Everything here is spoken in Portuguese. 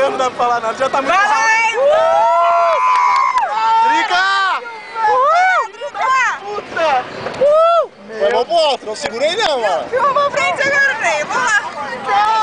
Deus, não dá pra falar nada, já tá muito rápido. Drica! Puta! Vamos pro outro, não segura aí não, mano. Filma pra frente agora, velho. Vamos lá.